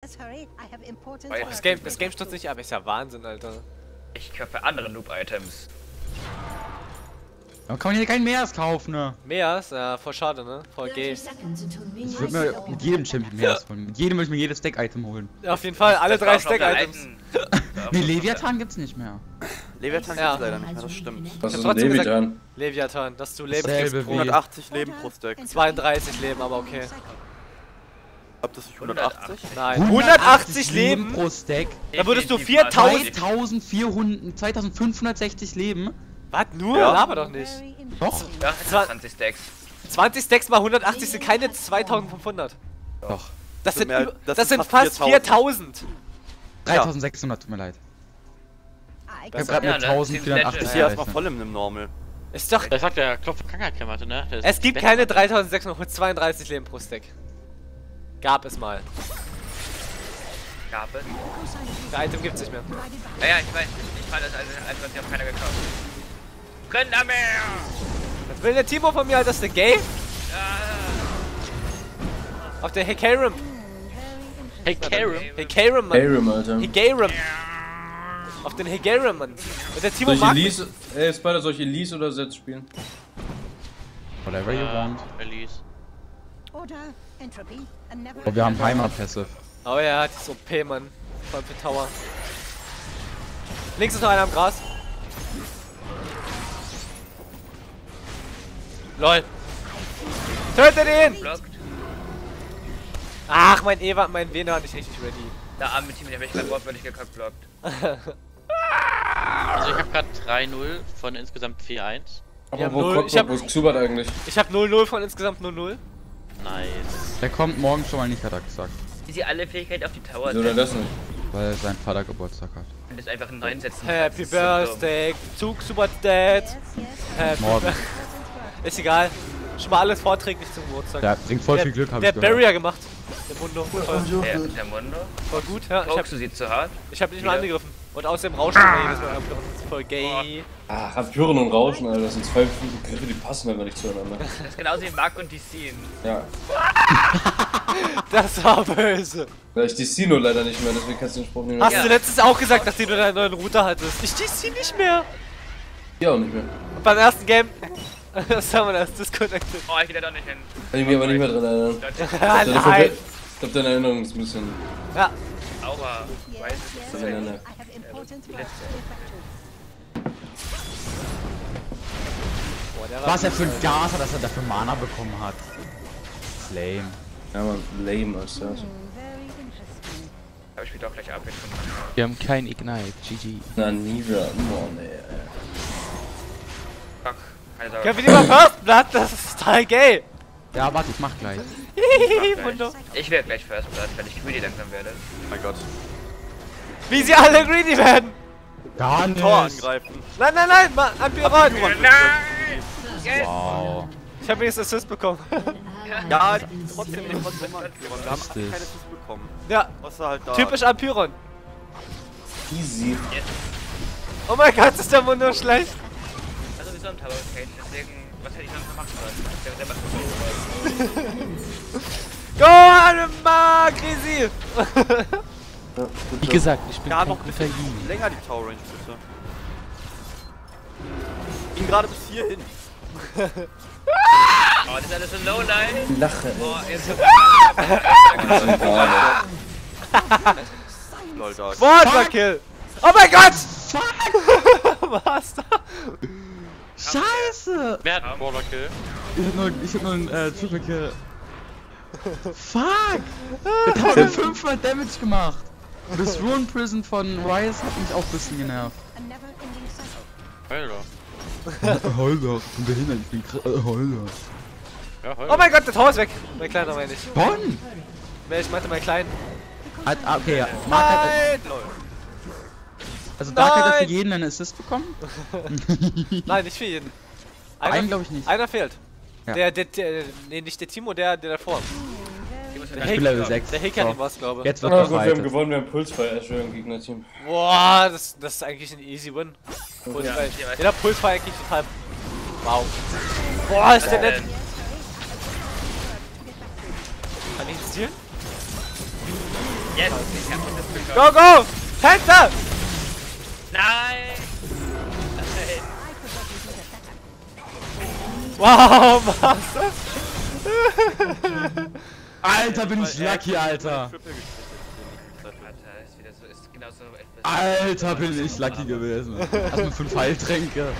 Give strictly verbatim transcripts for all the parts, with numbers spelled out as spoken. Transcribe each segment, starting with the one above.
Das Game, das Game stürzt nicht ab, ist ja Wahnsinn, Alter. Ich kaufe andere Noob-Items. Man kann hier kein Meers kaufen, ne? Meers? Ja, voll schade, ne? Voll G. Ich würde mir mit jedem Champion Meers holen. Mit jedem würde ich mir jedes Deck-Item holen. Ja, auf jeden Fall, alle Das drei auch noch Stack-Items. Ne, Leviathan gibt's nicht mehr. Leviathan Ja. gibt's leider nicht mehr, das stimmt. Was Ich ist hab ein trotzdem Leviathan? Leviathan, dass du Leben Dasselbe kriegst pro wie- hundertachtzig Leben pro Stack. zweiunddreißig Leben, aber okay. Habt ihr nicht hundertachtzig? Nein, hundertachtzig Leben? pro Stack. Da würdest du Definitiv viertausend... zweitausendvierhundert, zweitausendfünfhundertsechzig Leben. Was? Nur? Ja. Laber doch nicht. Doch. Ja, Zwa- zwanzig Stacks. zwanzig Stacks mal hundertachtzig sind keine zweitausendfünfhundert. Doch. Das sind, mehr- über- das das sind sind fast fast viertausend. dreitausendsechshundert, tut mir leid. Ich hab grad Ja, mit das eintausendvierundachtzig Ist Ja, hier erstmal gerechnet. voll im Normal. Ist doch... Das sagt der Klopf Krankheitskämmerte, ne? Der ist Es gibt besser. keine dreitausendsechshundert mit zweiunddreißig Leben pro Stack. Gab es mal. Gab es. Der Item gibt's nicht mehr. Ja, ja, ich weiß. Ich fand das also, als hat sich auch keiner gekauft. Rindermeer! Was will der Timo von mir, Alter? Ist der gay? Ja. Auf der Hecarim. Hey, Karim. Hecarim, Mann. Aram, Alter. Hecarim. Auf den Hecarim, Mann. Und der Timo Soll ich mag... Elise, ey Spider, soll ich Elise oder Zed spielen? Whatever you want. Elise. Oh, wir haben Heimat-Passive. Oh ja, die ist O P, Mann. Vor allem für Tower. Links ist noch einer am Gras. LOL. Tötet ihn! Blockt. Ach, mein Eva, mein Vena hat nicht richtig ready. Der arme Team, der mich gerade wortwörtlich gekackt blockt. Also ich hab grad drei null von insgesamt vier eins. Aber Ja, wo, null. kommt, Ich hab- wo ist Xubat eigentlich? Ich hab null null von insgesamt null null. Nice. Der kommt morgen schon mal nicht, hat er gesagt. Wie sie alle Fähigkeiten auf die Tower Wieso denn das nicht? Weil sein Vater Geburtstag hat. und das einfach reinsetzen. Happy Das ist so dumm. Birthday, Zug Super Dad. Happy Morgen. Bir- Ist egal. Schon mal alles vorträglich zum Geburtstag. Der bringt voll Der- viel Glück, hab Der ich hat gehört. Barrier gemacht. Der Mundo. Voll, Der, der Mundo. voll gut, ja. Ich hab, Pokst du sie zu hart? ich hab nicht mal Wieder? angegriffen. Und außerdem rauschen wir jedes Mal. Das ist voll gay. Ah, Rapüren und Rauschen, Alter, das sind zwei Begriffe, die passen einfach nicht zueinander. Das ist genauso wie Mark und die Scene. Ja. Das war böse. Ja, ich D C nur leider nicht mehr, deswegen kannst du den Spruch nicht mehr. Hast Ja. du letztens auch gesagt, nachdem du deinen neuen Router hattest? Ich D C nicht mehr. Ja, auch nicht mehr. Und beim ersten Game. Das haben wir das disconnected. Oh, ich geh da doch nicht hin. Kann ich mich aber nicht mehr dran erinnern. Ah, Deine nein. Verbe- Ich glaube, deine Erinnerung ist ein bisschen Ja. Aua. Weiß es nicht. durcheinander. Boah, der war Was er für ein Gas hat, dass er dafür Mana bekommen hat. Lame. Ja, man, lame als das. Aber ich spiele doch gleich ab. Jetzt von Wir haben kein Ignite, G G. Na, Nira, Mann, ey. Fuck. Keine Sorge. Können wir lieber First Blood? Das ist total gay. Ja, warte, ich mach gleich. Mach Mundo. gleich. Ich werde gleich First Blood, weil ich greedy langsam werde. Oh mein Gott. Wie sie alle greedy werden. Gar nicht. Tor angreifen. Nein, nein, nein, mal Ampiron. Nein! Yes! Wow. Ich habe jetzt Assist bekommen. Ja, trotzdem nicht trotzdem mal. Wir haben ist alle das? keine Assist bekommen. Ja, Außer halt da. typisch Ampiron. Easy. Oh mein Gott, ist der Mundo schlecht. Also wie so ein Tower Cage, deswegen, was hätte ich sonst noch machen sollen? Ich wäre selber Go, Anima, Grisi. Ja, Wie gesagt, ich bin Ja, kein noch ein guter bisschen Jini. länger die Tower Range, bitte. Ging gerade bis hierhin. Oh, das ist alles so Lowline. Lache, Oh, jetzt Lol, da. Mordkill. Oh mein Gott. Fuck. Was da? Scheiße! Wer hat einen Border Kill? Ich hab nur, ich hab nur einen äh, Triple Kill. Fuck! Das hat mir fünfhundert Damage gemacht. Und das Ruin Prison von Rise hat mich auch ein bisschen genervt. Heul doch. Heul doch, ich bin behindert, ich bin kr- äh, heul doch. Ja, heul Oh mein Gott, das Tor ist weg. Mein Kleiner meine ich. Bonn! Ich meinte mein Kleinen. Hat, ah, okay, ja. Mark hat, Nein. Lol. also Dark hat er für Nein! jeden einen Assist bekommen? Nein, nicht für jeden. Einen glaube ich nicht. Einer fehlt. Ja. Der, der, der, nee, nicht der Timo, der, der davor. Ich bin Level sechs. Der Hick hat So. ihn was, glaube ich. Jetzt wird Ah, gut, wir haben gefightet. gewonnen, wir haben Pulsfire Asher im Gegnerteam. Boah, das, das ist eigentlich ein easy win. Pulsfire. ich weiß. Jeder Puls war eigentlich total. Wow. Boah, ist der nett. Ähm, Kann ich ihn zielen? Yes, ich hab das geschafft. Go, go! Panther! Nein! Nein! Wow, was? Alter, bin ich lucky, Alter. Alter, ist wieder so, ist genauso etwas. Alter, bin ich lucky gewesen. Erstmal fünf Heiltränke.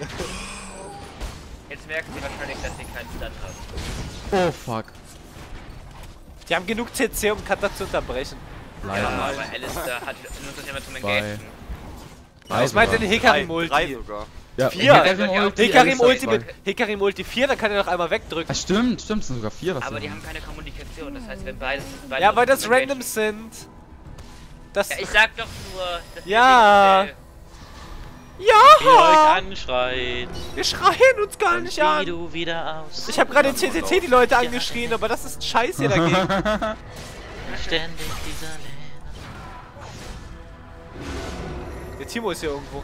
Jetzt merken sie wahrscheinlich, dass sie keinen Stun haben. Oh, fuck. Die haben genug C C, um Kata zu unterbrechen. Ja, Leider. aber Alistair hat nutzt das immer zum Zwei. Engagen. Ich meinte den Drei, Hikarim-Ulti. drei sogar. Ja, Vier. Hikarim-Ulti, Hikarim-Ulti Alistair mit zwei. Hikarim-Ulti vier, dann kann er noch einmal wegdrücken. Ah, stimmt, stimmt, es sind sogar vier. Was Aber wir die haben. haben keine Kommunikation, das heißt, wenn beides. beide Ja, weil das zum Engagen- random sind. Das. Ja, ich sag doch nur, dass Ja. wir Wie ihr euch Ja! anschreit. Wir schreien uns gar nicht Wie an. du wieder aus. Ich habe gerade in T T T die Leute angeschrien, aber das ist ein Scheiß hier dagegen. Ständig dieser Länder. Der Timo ist hier irgendwo.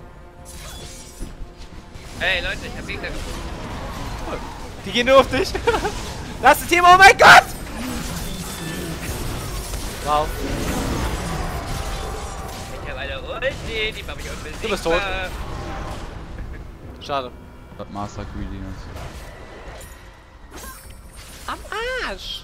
Hey Leute, ich hab Gegner gefunden. Die gehen nur auf dich. Lass den Timo, oh mein Gott! Wow. Ich hab eine Ulti, die mach ich unbesiegbar. Du bist tot. Schade. Das Master Greediness. Am Arsch!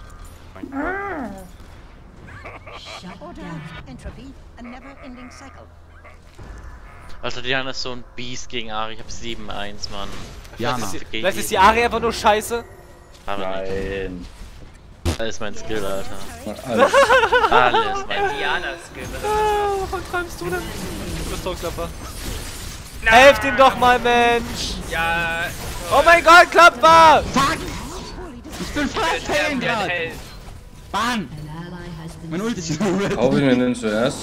Order, entropy, a never-ending cycle. Also Diana ist so ein Biest gegen Ari. Ich hab sieben eins, Mann. Diana. Vielleicht ist die, vielleicht ist die Ari einfach nur scheiße. Aber nicht. Nein. Das ist mein Skill, Alter. Alles. Alles, mein Diana-Skill. Ah, wovon träumst du denn? Du bist Todklapper. Helft ihm doch mal, Mensch! Ja. Oh mein Gott, Klapper! Fuck! Ich bin fast Wer Pain gerade! hält? Mann! Mein Ulti ist nur red. Hau ihn denn zuerst?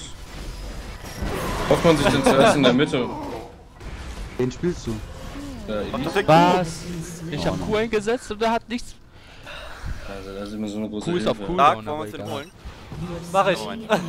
Hofft man sich denn zuerst in der Mitte? Den spielst du. Ja, Was? Ich hab Q eingesetzt und der hat nichts. also da ist immer so eine große Q ist auf Hilfe. Cooldown, Dark, wollen wir aber uns den egal. holen? Mach ich.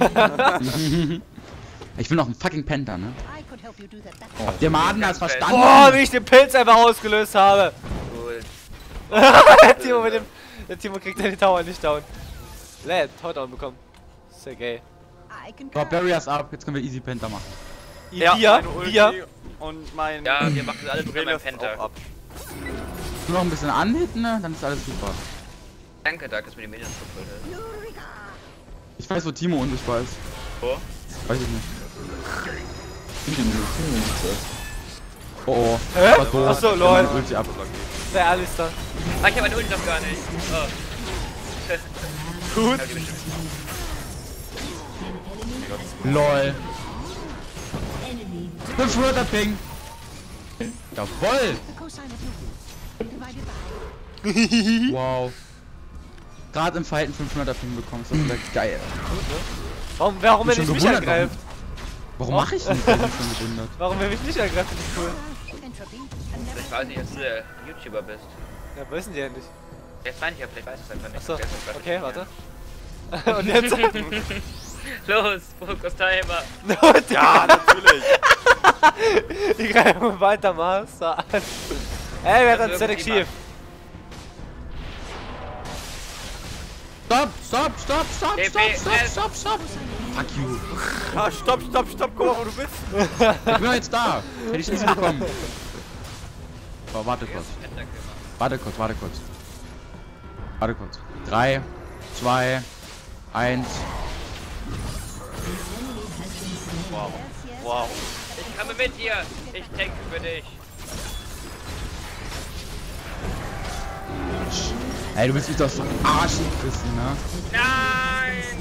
Ich will noch einen fucking Panther, ne? I could help you do that better. Habt ihr Maden als verstanden? Boah, wie ich den Pilz einfach ausgelöst habe! Cool. der, Timo mit dem, der Timo kriegt den Tower nicht down. Lad, Tower bekommen. Sehr geil. I can So, Barriers ab, jetzt können wir easy Panther machen. Wir, meine Ulti wir. und mein... Ja, wir machen alle drüber beim Relief Penta. auch ab. Nur noch ein bisschen anhitten, ne? Dann ist alles super. Danke, Doug, dass mir die Medien zufüllt. Ich weiß, wo Timo unsichtbar ist. Wo? Weiß ich nicht. Ich bin nicht Oh oh. Hä? Was so? Achso, Meine lol. Ulti ab. Der Alistair. Ah, ich hab meine Ulti noch gar nicht. Oh. Gut. Ja, die bestimmt. LOL. fünfhunderter Ping. Jawoll. the cosine of nu divided by Wow. Gerade im Verhalten fünfhunderter Ping bekommen. Ist das wieder geil. Warum, warum Bin er nicht schon mich gewundert, angreift? Warum mache ich nicht? Ich bin schon gewundert. Warum er mich nicht angreift, ist cool. entropy, a never Ich weiß nicht, dass du der YouTuber bist. Ja, wissen die ja nicht. Jetzt meine ich ja, vielleicht weiß es einfach nicht. Achso, Der ist jetzt okay, grad- warte. Und jetzt? Los, Fokus-Timer. Und Ja, natürlich. die greifen weiter Master an. Ey, wer hat Also das Select irgendwie schief? Stopp, stopp, stopp, stopp, D stopp, P S. stopp, stopp, stopp. Fuck you. Ja, stopp, stopp, stopp, guck mal, wo du bist. Ich bin doch jetzt da. Hätte ich nicht bekommen. So, warte kurz. Warte kurz, warte kurz. Warte kurz. Drei, zwei, eins. Wow. Wow. Ich komme mit dir. Ich denke für dich. Ey, du willst mich doch so arschig wissen, ne? Nein!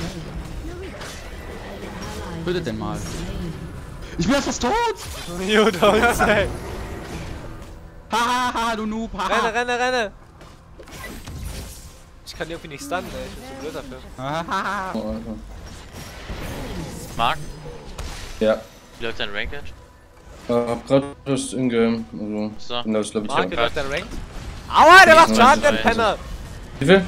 Bitte denn mal. Ich bin ja fast tot! You don't say. Hahaha, du Noob, Renne, haha. renne, renne. Ich kann die irgendwie nicht stunnen, ey. Ich bin zu blöd dafür. Hahaha. Oh, Alter. Marc, Ja. wie läuft dein Ranked? Äh, hab grad das Ingame. Also, So. bin das glaube ich Marc, ja. läuft dein Ranked? Aua, der macht Ja, Schaden, der das Penner. Wie viel?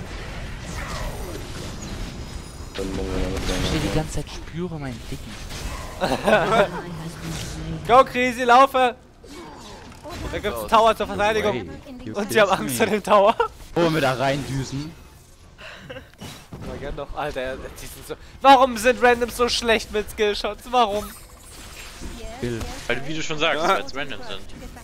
Ich stehe die ganze Zeit, spüre meinen Dicken. Go, Krisi, laufe! Da gibt's einen Tower zur Verteidigung. Hey, you Und sie haben kidding Angst me? vor dem Tower. Wollen wir da rein düsen? aber gern noch. Alter, die sind so. Warum sind Randoms so schlecht mit Skillshots? Warum? Bill. Weil, wie du schon sagst, weil es random sind.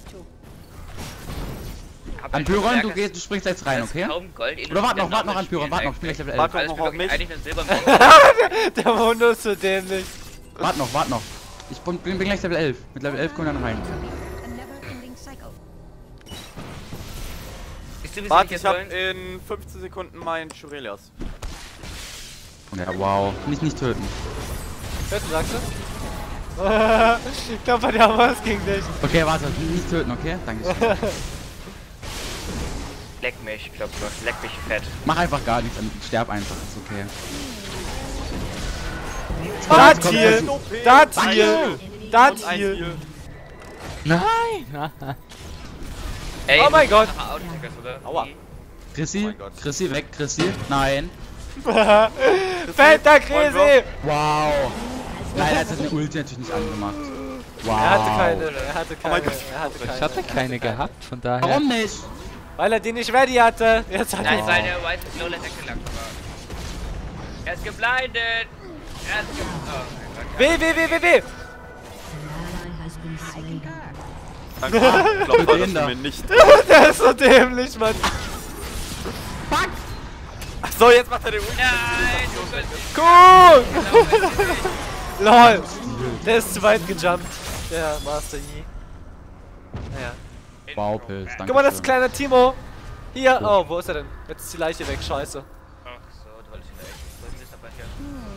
Hab An ich schon Pyron, gesagt, du dass- gehst, du springst jetzt rein, dass okay? kaum Gold in Oder warte noch, den warte noch an Namen Pyron, warte noch, ich bin spielen gleich Level elf. Warte Alles noch mir auf wirklich mich. eigentlich ein Silber. Der Mondo ist so dämlich. Warte noch, warte noch. Ich bin, bin, bin gleich Level elf. Mit Level elf kommen wir dann rein. Siehst du, wie sie mich Warte, jetzt ich hab wollen? in fünfzehn Sekunden meinen Shurelias. Ja, wow. Nicht, nicht töten. Töten, sagst du? Ich glaube, die haben was gegen dich. Okay, warte, nicht töten, okay? Dankeschön. Leck mich, ich glaub, leck mich fett. Mach einfach gar nichts, dann sterb einfach, ist okay. Da Jetzt kommt Ziel! das- Da Ziel! Da Und ein Ziel! Heal. Nein! Ey, Oh mein Gott. nachher Autotackers, oder? Aua. Chrissy, Oh mein Gott. Chrissy, weg, Chrissy. Nein. Fetter Krise! Wow. Leider hat er seine Ulti natürlich nicht angemacht. Wow. Er hatte keine, er hatte keine, mein Gott. er hatte keine. Ich hatte keine gehabt, von daher. Warum nicht? Weil er die nicht ready hatte. Jetzt hat Nein, er weil der White Lowland weggelangt war. Er ist geblindet! Er ist geblindet! Oh Weh, weh, weh, weh, weh! Danke, glaub mal, Den dass da. du mir nicht. Der ist so dämlich, Mann. So, jetzt macht er den Ult. Nein, du sollst nicht Cool! Lol. Der ist zu weit gejumpt. Der Master Yi. Naja. Wow, Pilz, danke. Guck mal, das ist kleiner Timo. Hier. Oh, wo ist er denn? Jetzt ist die Leiche weg. Scheiße. Ach so, du wolltest ihn da echt. Du wolltest aber hier.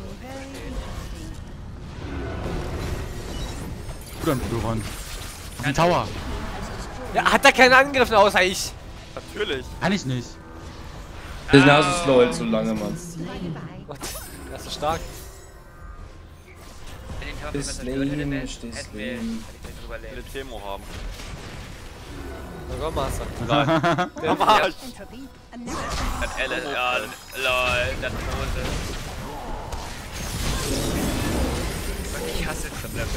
Gut an Pyron. Auf den Tower. Ja, hat er keinen angegriffen, außer ich. Natürlich. Kann ich nicht. Der Nase slow halt so lange, Mann. Gott, der ist so stark. Wenn den Tower Bis zerstört hätte, Lane, hätten stehst wir Lane. hätte ich drüber Viele leben. Temo haben. Na komm, Master. Am Arsch. Das L S, ja, lol, das Hose. Ich hasse Tripler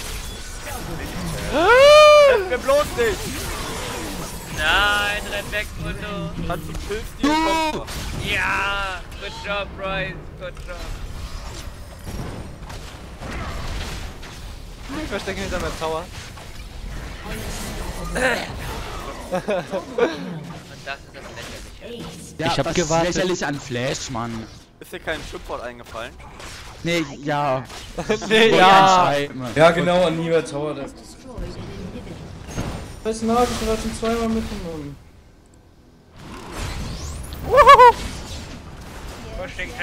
Lass mir bloß nicht. Nein, renn weg, Mundo. Kannst du Pilz die Kopf? Ja, good job, Bryce, good job. Ich verstecke hinter meinem Tower. Und das ist das Lächerliche. Ja, Ich hab was gewartet. lächerlich an Flash, Mann. Ist dir kein Schimpfwort eingefallen? Nee, ja. Nee, Voll ja. anschreiben. Ja, genau, an Niva Tower. Das ist Nagel, ich hab schon zweimal mitgenommen. Washington!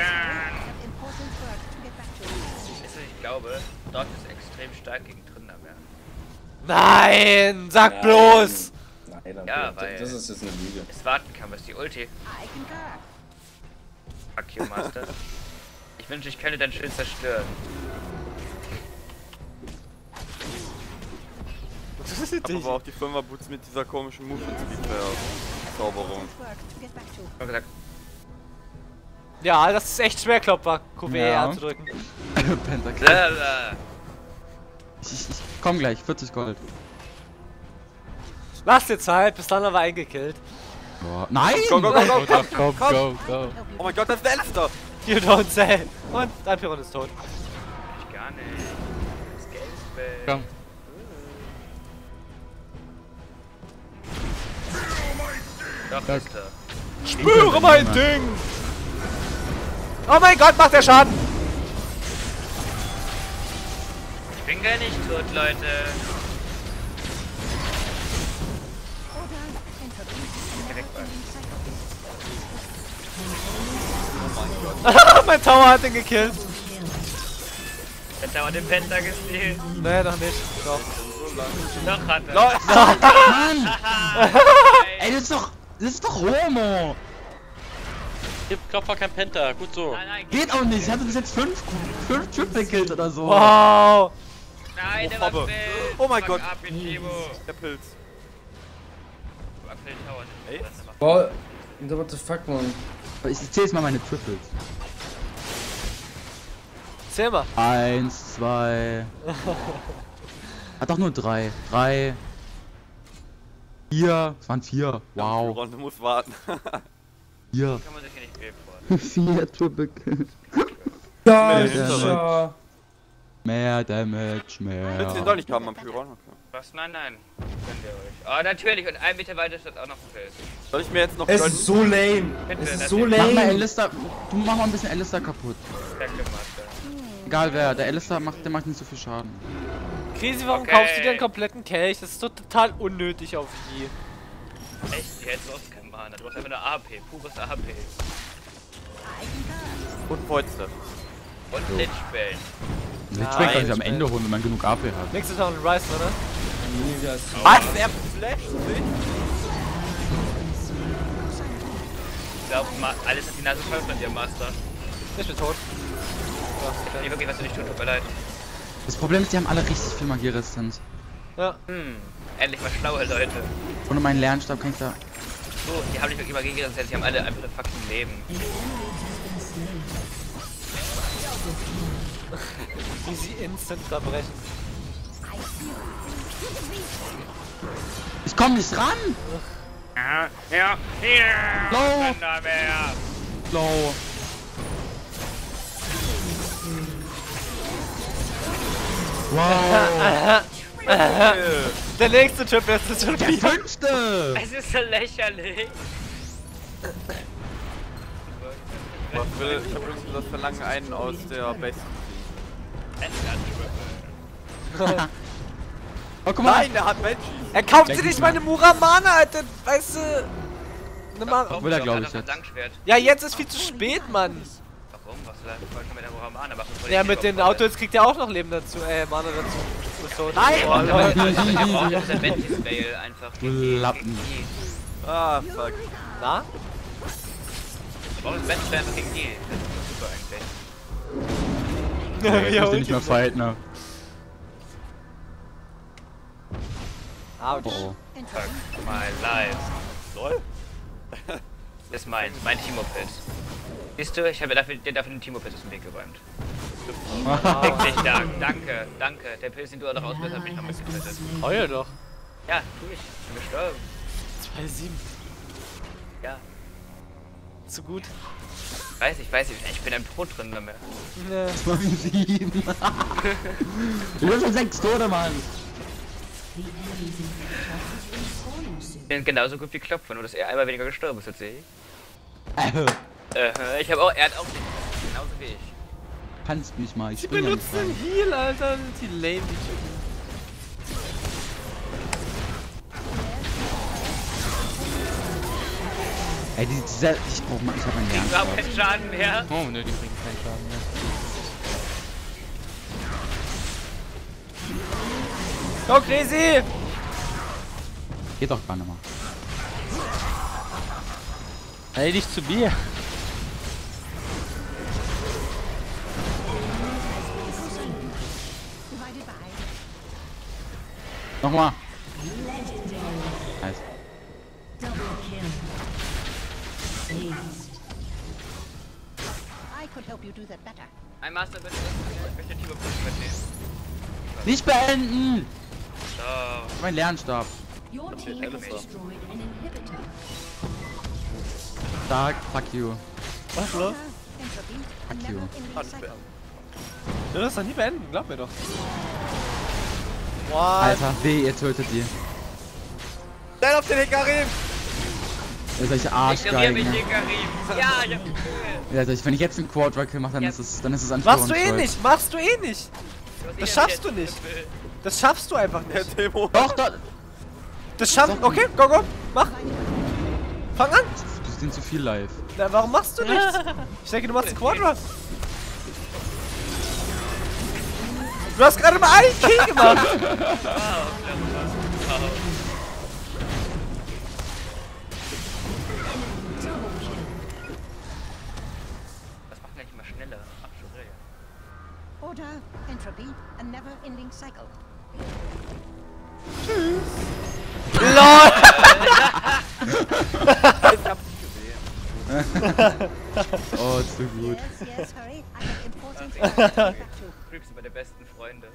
Also ich glaube, dort ist extrem stark gegen Trinderwehr. Nein, sag Nein. bloß. Nein, dann Ja, das, weil- das ist jetzt eine Lüge. Es warten kann, was die Ulti. Fuck you, Master. Ich wünsche, ich könnte dein Schild zerstören. Hab aber auch die Fünfer Boots mit dieser komischen Movement Speed Verzauberung. Ich hab gesagt, Ja, das ist echt schwer, Klopfer. Q W E Ja. anzudrücken. Pentakill. blablabla. Ich, ich, ich komm gleich, vierzig Gold. Lass dir Zeit, bis dann aber eingekillt. Boah. Nein! Go, go, go, go, komm, Go, komm! go, go. Oh mein Gott, das ist der Elfter! You don't say. Und dein Pyron ist tot. Ich gar nicht. Das Geld ist weg. Komm. Doch, ist er. Spüre mein Ding! Oh mein Gott, macht der Schaden! Ich bin gar nicht tot, Leute. Mein Tower hat ihn gekillt. Hat dauernd den Penta gestealt. Nee, noch nicht. Doch. Doch hat er. Mann! Haha. Ey, das ist doch. Das ist doch Homo! Gib Klopfer kein Penta, gut so. Nein, nein, Geht auch nicht, ich hatte bis jetzt fünf, fünf Triple Kills oder so. Wow. nein, der Oh, war Fabbe. wild. Oh mein Fuck Gott. Ab in Timo. Der Pilz. Aktuell Tower Ey. nicht. Boah, what the fuck, man. Ich zähl jetzt mal meine Triples. Zähl mal. Eins, zwei. Hat doch nur drei. Drei. Vier. Es waren vier. Wow. Ron, du musst warten. Ja. Kann man sich hier nicht wählen vor. Vier Triple Kill. Ja, Ja, sicher. Mehr Damage, mehr. Willst du den doch nicht haben am Pyron? Okay. Was? Nein, nein. Könnt ihr euch. Oh, natürlich. Und ein Meter weiter steht auch noch ein Feld. Soll ich mir jetzt noch Es gönnen? ist so lame. Bitte, Es ist das so ist- Mach mal lame. Alistair. Du mach mal ein bisschen Alistair kaputt. Danke, Master. Egal wer, der Alistair macht, der macht nicht so viel Schaden. Krisi, warum Okay. kaufst du dir einen kompletten Kelch? Das ist so total unnötig auf die. Echt? Die hättest du auch kein Mana. Du hast einfach eine A P. Pures A P. Und Voidstep. Und Lichbane. Lichtschwing kann Nein, ich am Ende holen, wenn man genug A P hat. Nächstes Mal ein Rise, oder? Mega Was? Er flasht sich? Ich glaube, alles hat die Nase voll von dir, Master. Ich bin tot. Nee, wirklich, was du nicht tun, tut mir leid. Das Problem ist, die haben alle richtig viel Magieresistenz. Ja. Hm. Endlich mal schlaue Leute. Ohne meinen Lernstab kann ich da. So, die haben nicht wirklich mal gegen ihre Sense, die haben alle einfach ein fucking Leben. Wie sie instant verbrechen. Ich komm nicht ran! Ja, ja, ja. Low! Da mehr. Low! Wow! Der nächste Typ ist schon Der wieder. fünfte! Es ist so lächerlich. Was will, ich hab übrigens das Verlangen, einen aus der Base zu ziehen. Oh, guck mal! Nein, der hat Banshees! Er kauft Der sich nicht Gegner. meine Muramana, Alter. Weißt du. Ne, Mar Will er, glaub ich, jetzt. jetzt. Langschwert. ja, jetzt ist viel zu spät, Mann. Warum? Was soll er voll schon mit der Muramana machen? Ja, mit den Autos kriegt er auch noch Leben dazu. Äh, Mana dazu. So, Nein! Oh, aber ich brauche das Advantage Veil einfach. gegen- Lappen. gegen die. Ah, fuck. Na? Ich brauche das Advantage Veil einfach gegen die. Das ist super eigentlich. Ich möchte nicht mehr fighten, ne? Autsch. Oh, Fuck my life. Lol? Das ist mein, mein Timo-Pit. Siehst du, ich habe dafür, dir dafür den Timo-Pit aus dem Weg geräumt. Fick dich, Dank. Danke, danke. Der Pilz, den du auch noch ausgelöst hast, hab ich noch mitgetötet. Heul doch. Ja, tu ich. Ich bin gestorben. zwei sieben. Ja. Zu gut. Weiß ich, weiß ich. Ich bin ein Pro drin mehr. Ne. zwei sieben! Du bist schon sechs Tode, Mann! Ich bin genauso gut wie Klopfer, nur dass er einmal weniger gestorben ist als ich. Äh, Äh, ich habe auch, er hat auch genauso wie ich. kannst mich mal, ich Die spring ja nicht benutzen rein. den Heal, Alter. Die lame, die Typen. Ey, die, dieser, ich brauch mal, ich hab einen Ich überhaupt Lernstab. keinen Schaden mehr. Oh, nö, die bringen keinen Schaden mehr. Go, Crazy! Geht doch gar nicht mal. Ey, nicht zu mir. Divided by. Nochmal! Nice. I could help you do that better. Ein Master bitte. Ich möchte Timo-Pit mitnehmen. Nicht beenden! So. Mein Lernstab. Your team has destroyed an inhibitor. Stark, fuck you. Was los? Entropy, a Fuck you. never-ending cycle. Du wirst doch nie beenden, glaub mir doch. What? Alter, weh, ihr tötet die. Schnell auf den Hikarim! Ihr solche Ignoriere mich, Arschgeigen. Hikarim. Ja, ich hab gekillt. Ja, also wenn ich jetzt einen Quadra-Kill mache, dann Ja. ist es, dann ist es ein Machst du eh nicht, machst du eh nicht. Was Das ich schaffst jetzt du nicht. will. Das schaffst du einfach Der nicht. Timo. Doch, doch! Das schaffst du. Okay, go, go. Mach. Fang an. Die sind zu viel live. Na, warum machst du nichts? Ich denke, du machst einen Quadra. Du hast gerade mal einen Kill gemacht. Das macht gleich immer schneller. Ach, schon recht. Order, entropy, a never-ending cycle. LOL. Ich hab's gesehen. Oh, zu gut. Yes, yes, hurry. I have important Okay. information back to. Creeps sind meine besten Freunde.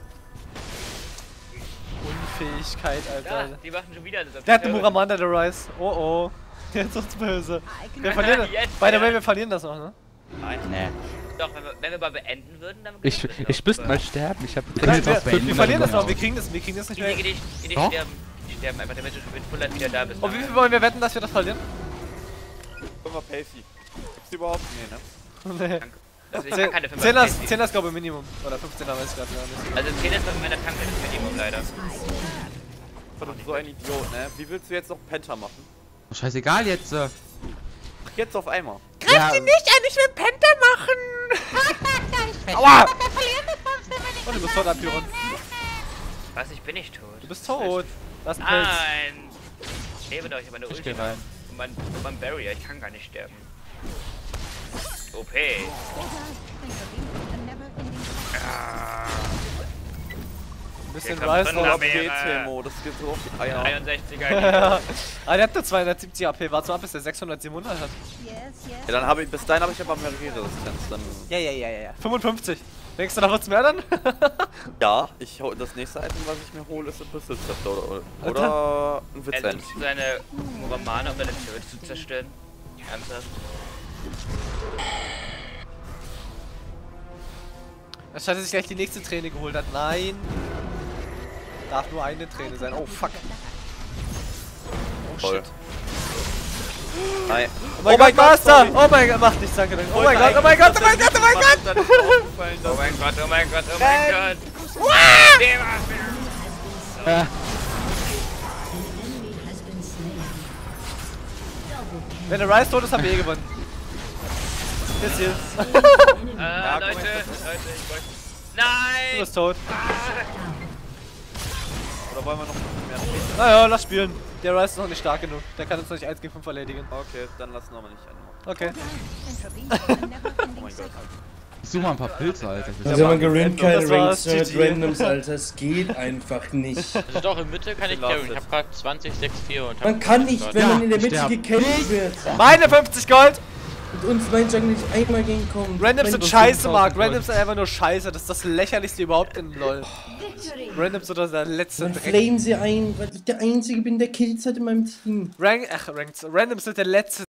Unfähigkeit, Ja, Alter. die machen schon wieder das. Der hat eine Muramana, der Rise. Oh oh. Jetzt wird's böse. Wir verlieren das. Jetzt, By the ja. way, wir verlieren das noch, ne? Nee. Doch, wenn wir, wenn wir mal beenden würden, dann Ich, gewinnen wir ich doch. müsste mal sterben. Ich hab. Können Nein, wir wir, jetzt auch beenden, wir weil verlieren wir das noch, aus. wir kriegen das, wir kriegen das nicht Die, mehr. die, die, die, die Doch. sterben. Die sterben einfach, damit du mit hundert wieder da bist. Und wie viel wollen wir wetten, dass wir das verlieren? Fünfer Pacey. Gibt's die überhaupt? Nee, ne? Nee. Also ich kann keine fünf zehner ist, zehner ist glaube ich Minimum. Oder fünfzehner weiß ich gerade gar nicht. Also zehn ist mit meiner Tanke, das ist Minimum leider. Du bist so ein Idiot, ne? Wie willst du jetzt noch Penta machen? Oh, scheißegal jetzt. Äh. Ach, jetzt auf einmal. Ja, an, ich will Penta machen! Aua! Und du bist tot, Abjuron. Was, ich bin nicht tot. Du bist tot. Das ist ein Pilz. Nein! Ich lebe doch, ich habe meine Ulti. geh rein. Und mein, und mein Barrier, ich kann gar nicht sterben. O P. Ein bisschen Hier kommt Rise Thunder. drauf. Wäre- P-T-Mo, das geht so auf die Eier. dreiundsechziger. Ah, der hat nur zweihundertsiebzig A P. Warte mal ab, bis der sechshundert, siebenhundert hat. Ja, dann habe ich, bis dahin habe ich aber mehr Resistenz. Dann, Ja, ja, ja, ja, ja. fünfundfünfzig. Denkst du, da wird's mehr dann? ja, ich hol, das nächste Item, was ich mir hole, ist ein Pistol Scepter oder, oder ein Er Vizent. nutzt seine Muramane, um deine Turret zu zerstören. Ernsthaft? Anstatt er sich gleich die nächste Träne geholt hat. Nein. Darf nur eine Träne sein. Oh, fuck. Oh, Voll. shit. Nein. Oh mein Gott, Master! Oh mein Gott, mach nichts, danke, danke. Oh mein Gott, oh mein Gott, oh mein Gott, oh mein Gott! Oh mein Gott, oh mein Gott, oh mein Gott! Der war's. Wenn der Rise tot ist, haben wir eh gewonnen. Jetzt hier. Äh, Leute, Leute, ich wollte... Du Nein! bist tot. Oder wollen wir noch mehr treten? Naja, lass spielen. Der Rise ist noch nicht stark genug. Der kann uns noch nicht eins gegen fünf erledigen. Okay, dann lassen wir mal nicht anmachen. Okay. Oh mein Gott. ich such mal ein paar Pilze, Alter. Also man gewinnt keine Das war's, Ranked G G. Randoms, Alter. Es geht einfach nicht. Also doch, in Mitte kann ich Lass carryen. Ich es. hab grad zwanzig, sechs, vier und hab Man kann nicht, Gott. wenn man Ja, in der ich Mitte sterb. gekämpft wird. Meine fünfzig Gold! Und uns mein Jungle nicht einmal gegenkommt. Randoms sind Mein scheiße, Gott, Mark. Gott. Randoms sind einfach nur scheiße. Das ist das lächerlichste überhaupt in LoL. Randoms sind das der letzte Dann Dreck. flamen sie ein, weil ich der Einzige bin, der Kills hat in meinem Team. Rank, ach, Ranked. Randoms sind der letzte